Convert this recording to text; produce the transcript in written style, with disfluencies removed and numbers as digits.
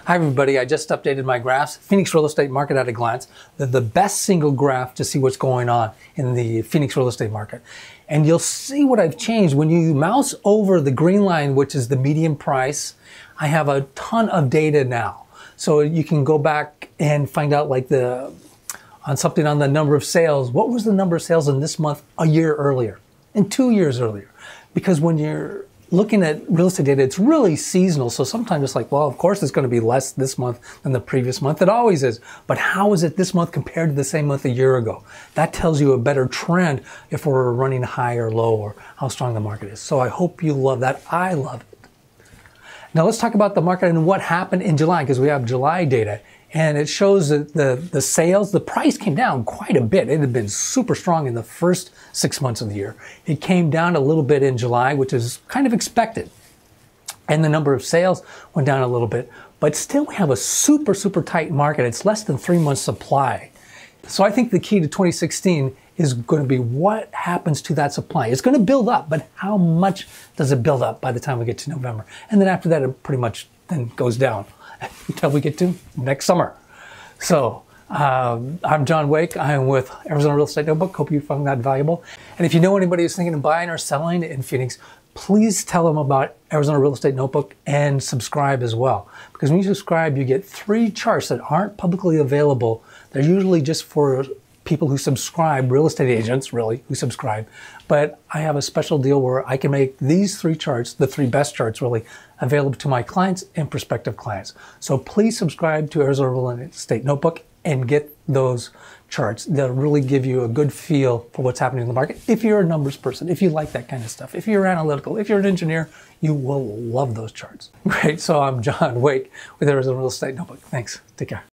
Hi everybody, I just updated my graphs. Phoenix real estate market at a glance. The best single graph to see what's going on in the Phoenix real estate market. And you'll see what I've changed. When you mouse over the green line, which is the median price, I have a ton of data now. So you can go back and find out on something on the number of sales. What was the number of sales in this month a year earlier and 2 years earlier? Because when you're looking at real estate data, it's really seasonal. So sometimes it's like, well, of course it's going to be less this month than the previous month. It always is. But how is it this month compared to the same month a year ago? That tells you a better trend if we're running high or low or how strong the market is. So I hope you love that. I love it. Now let's talk about the market and what happened in July, because we have July data. And it shows that the sales, the price came down quite a bit. It had been super strong in the first 6 months of the year. It came down a little bit in July, which is kind of expected. And the number of sales went down a little bit. But still, we have a super, super tight market. It's less than 3 months supply. So I think the key to 2016 is going to be what happens to that supply. It's going to build up, but how much does it build up by the time we get to November? And then after that, it pretty much then goes down until we get to next summer. So I'm John Wake. I'm with Arizona Real Estate Notebook. Hope you found that valuable. And if you know anybody who's thinking of buying or selling in Phoenix, please tell them about Arizona Real Estate Notebook and subscribe as well. Because when you subscribe, you get 3 charts that aren't publicly available. They're usually just for people who subscribe, real estate agents really, who subscribe. But I have a special deal where I can make these 3 charts, the 3 best charts really, available to my clients and prospective clients. So please subscribe to Arizona Real Estate Notebook and get those charts. They'll really give you a good feel for what's happening in the market. If you're a numbers person, if you like that kind of stuff, if you're analytical, if you're an engineer, you will love those charts. Great, so I'm John Wake with Arizona Real Estate Notebook. Thanks, take care.